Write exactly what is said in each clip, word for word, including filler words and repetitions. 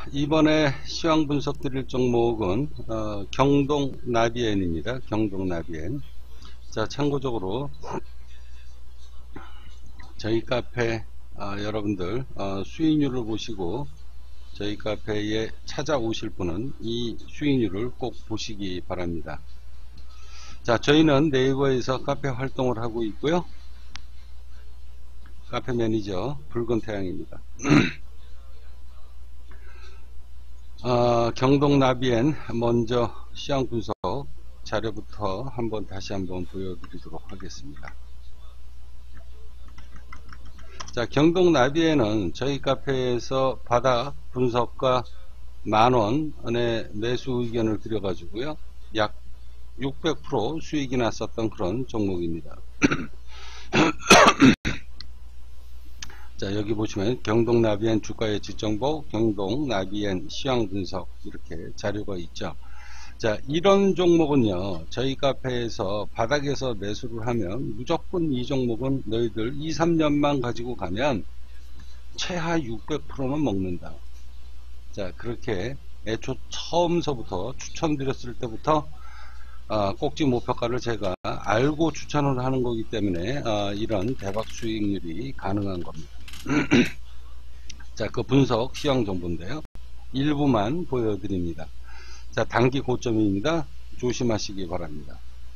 이번에 시황 분석 드릴 종목은 어, 경동 나비엔입니다. 경동 나비엔. 자, 참고적으로 저희 카페 어, 여러분들 어, 수익률을 보시고 저희 카페에 찾아오실 분은 이 수익률을 꼭 보시기 바랍니다. 자, 저희는 네이버에서 카페 활동을 하고 있고요. 카페 매니저 붉은 태양입니다. 어, 경동 나비엔 먼저 시황 분석 자료부터 한번 다시 한번 보여드리도록 하겠습니다. 자, 경동 나비엔은 저희 카페에서 바닥 분석가 만원의 매수 의견을 드려가지고요, 약 육백 퍼센트 수익이 났었던 그런 종목입니다. 자, 여기 보시면 경동 나비엔 주가의 지정보, 경동 나비엔 시황 분석 이렇게 자료가 있죠. 자, 이런 종목은요, 저희 카페에서 바닥에서 매수를 하면 무조건 이 종목은 너희들 이, 삼 년만 가지고 가면 최하 육백 퍼센트는 먹는다. 자, 그렇게 애초 처음서부터 추천드렸을 때부터 어, 꼭지 목표가를 제가 알고 추천을 하는 거기 때문에 어, 이런 대박 수익률이 가능한 겁니다. 자, 그 분석 시황 정보인데요, 일부만 보여드립니다. 자, 단기 고점입니다. 조심하시기 바랍니다.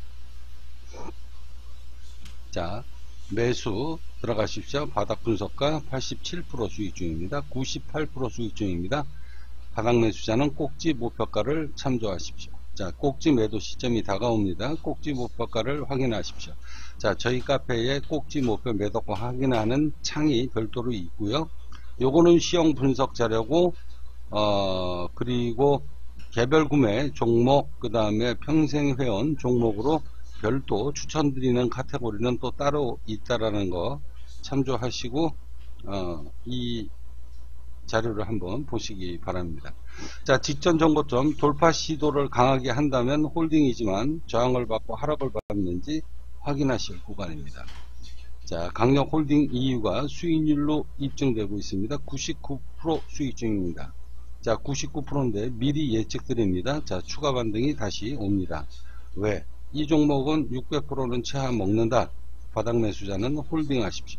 자, 매수 들어가십시오. 바닥 분석가 팔십칠 퍼센트 수익 중입니다. 구십팔 퍼센트 수익 중입니다. 바닥 매수자는 꼭지 목표가를 참조하십시오. 자, 꼭지 매도 시점이 다가옵니다. 꼭지 목표가를 확인하십시오. 자, 저희 카페에 꼭지 목표 매도가 확인하는 창이 별도로 있고요. 요거는 시황 분석 자료고, 어, 그리고 개별 구매 종목, 그 다음에 평생 회원 종목으로 별도 추천드리는 카테고리는 또 따로 있다라는 거 참조하시고, 어, 이 자료를 한번 보시기 바랍니다. 자, 직전 정고점 돌파 시도를 강하게 한다면 홀딩이지만 저항을 받고 하락을 받는지 확인하실 구간입니다. 자, 강력 홀딩 이유가 수익률로 입증되고 있습니다. 구십구 퍼센트 수익 중입니다. 자, 구십구 퍼센트인데 미리 예측 드립니다. 자, 추가 반등이 다시 옵니다. 왜? 이 종목은 육백 퍼센트는 최하 먹는다. 바닥 매수자는 홀딩 하십시오.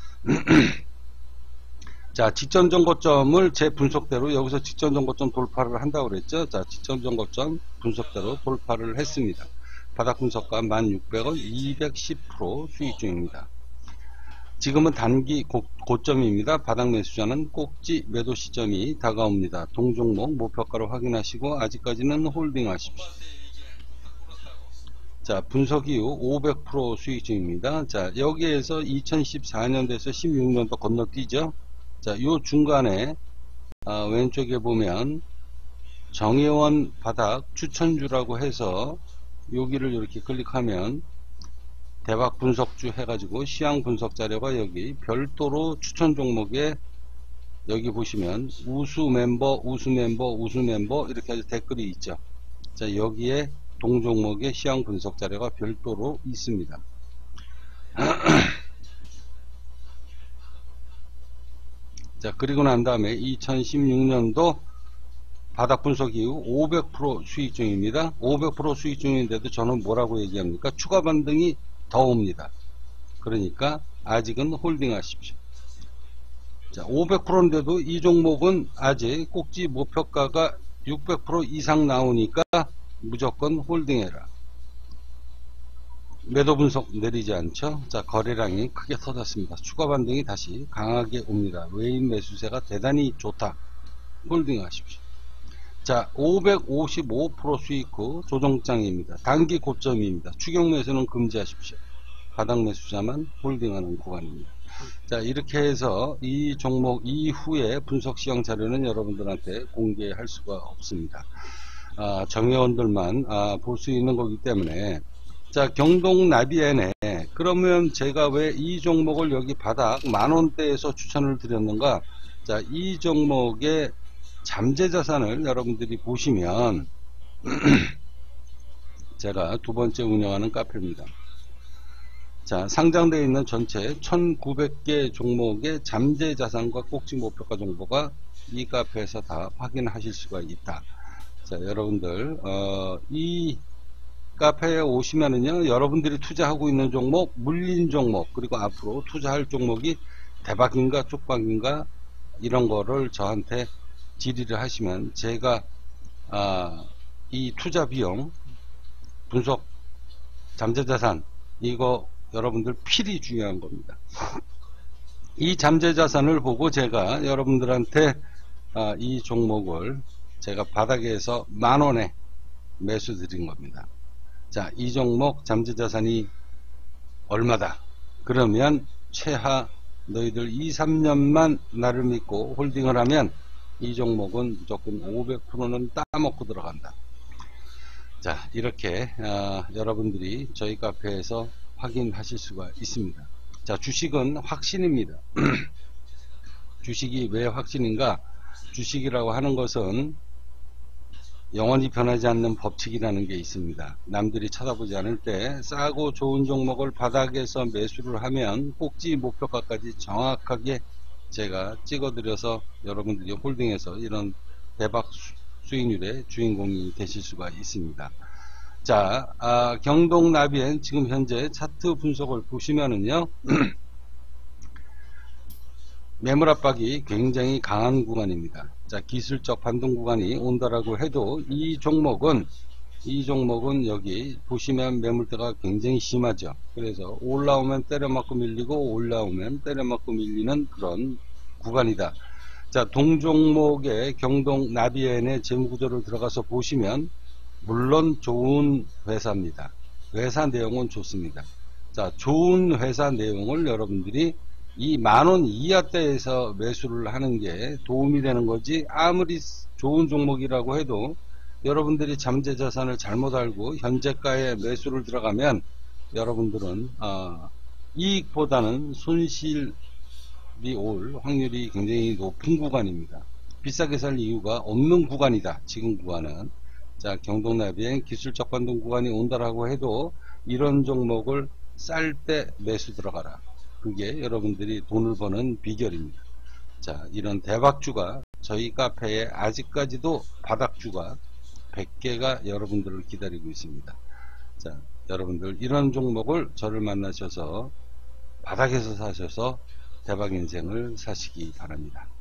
자, 직전 정고점을 제 분석대로 여기서 직전 정고점 돌파를 한다고 그랬죠. 자, 직전 정고점 분석대로 돌파를 했습니다. 바닥 분석가 만 육백 원, 이백십 퍼센트 수익 중입니다. 지금은 단기 고, 고점입니다. 바닥 매수자는 꼭지 매도 시점이 다가옵니다. 동종목 목표가를 확인하시고 아직까지는 홀딩 하십시오. 자, 분석 이후 오백 퍼센트 수익 중입니다. 자, 여기에서 이천십사 년도에서 십육 년도 건너뛰죠. 자, 요 중간에 아, 왼쪽에 보면 정혜원 바닥 추천주라고 해서 여기를 이렇게 클릭하면 대박 분석주 해가지고 시황 분석 자료가 여기 별도로 추천 종목에 여기 보시면 우수 멤버, 우수 멤버, 우수 멤버 이렇게 해서 댓글이 있죠. 자, 여기에 동종목의 시황 분석 자료가 별도로 있습니다. 자, 그리고 난 다음에 이천십육 년도 바닥 분석 이후 오백 퍼센트 수익 중입니다. 오백 퍼센트 수익 중인데도 저는 뭐라고 얘기합니까? 추가 반등이 더 옵니다. 그러니까 아직은 홀딩 하십시오. 자, 오백 퍼센트인데도 이 종목은 아직 꼭지 목표가가 육백 퍼센트 이상 나오니까 무조건 홀딩해라. 매도 분석 내리지 않죠. 자, 거래량이 크게 터졌습니다. 추가 반등이 다시 강하게 옵니다. 외인 매수세가 대단히 좋다. 홀딩 하십시오. 자, 오백오십오 퍼센트 수익 후 조정장입니다. 단기 고점입니다. 추격 매수는 금지하십시오. 바닥 매수자만 홀딩하는 구간입니다. 자, 이렇게 해서 이 종목 이후에 분석 시황 자료는 여러분들한테 공개할 수가 없습니다. 아, 정회원들만 아, 볼 수 있는 거기 때문에. 자, 경동 나비엔에 그러면 제가 왜 이 종목을 여기 바닥 만원대에서 추천을 드렸는가? 자, 이 종목의 잠재 자산을 여러분들이 보시면 제가 두 번째 운영하는 카페입니다. 자, 상장되어 있는 전체 천구백 개 종목의 잠재 자산과 꼭지 목표가 정보가 이 카페에서 다 확인하실 수가 있다. 자, 여러분들, 어, 이 카페에 오시면은요, 여러분들이 투자하고 있는 종목, 물린 종목, 그리고 앞으로 투자할 종목이 대박인가 쪽박인가 이런 거를 저한테 질의를 하시면 제가 아, 이 투자 비용 분석 잠재자산 이거 여러분들 필히 중요한 겁니다. 이 잠재자산을 보고 제가 여러분들한테 아, 이 종목을 제가 바닥에서 만원에 매수 드린 겁니다. 자, 이 종목 잠재자산이 얼마다? 그러면 최하 너희들 이, 삼 년만 나를 믿고 홀딩을 하면 이 종목은 무조건 오백 퍼센트는 따먹고 들어간다. 자, 이렇게 어, 여러분들이 저희 카페에서 확인하실 수가 있습니다. 자, 주식은 확신입니다. 주식이 왜 확신인가? 주식이라고 하는 것은 영원히 변하지 않는 법칙이라는 게 있습니다. 남들이 쳐다보지 않을 때 싸고 좋은 종목을 바닥에서 매수를 하면 꼭지 목표가까지 정확하게 제가 찍어드려서 여러분들이 홀딩해서 이런 대박 수익률의 주인공이 되실 수가 있습니다. 자, 아, 경동나비엔 지금 현재 차트 분석을 보시면은요, 매물 압박이 굉장히 강한 구간입니다. 자, 기술적 반등 구간이 온다라고 해도 이 종목은 이 종목은 여기 보시면 매물대가 굉장히 심하죠. 그래서 올라오면 때려맞고 밀리고 올라오면 때려맞고 밀리는 그런 구간이다. 자, 동종목의 경동 나비엔의 재무구조를 들어가서 보시면 물론 좋은 회사입니다. 회사 내용은 좋습니다. 자, 좋은 회사 내용을 여러분들이 이 만원 이하대에서 매수를 하는 게 도움이 되는 거지, 아무리 좋은 종목이라고 해도 여러분들이 잠재자산을 잘못 알고 현재가에 매수를 들어가면 여러분들은 어, 이익보다는 손실이 올 확률이 굉장히 높은 구간입니다. 비싸게 살 이유가 없는 구간이다. 지금 구간은. 자, 경동나비엔 기술적 반등 구간이 온다라고 해도 이런 종목을 쌀 때 매수 들어가라. 그게 여러분들이 돈을 버는 비결입니다. 자, 이런 대박주가 저희 카페에 아직까지도 바닥주가 백 개가 여러분들을 기다리고 있습니다. 자, 여러분들 이런 종목을 저를 만나셔서 바닥에서 사셔서 대박 인생을 사시기 바랍니다.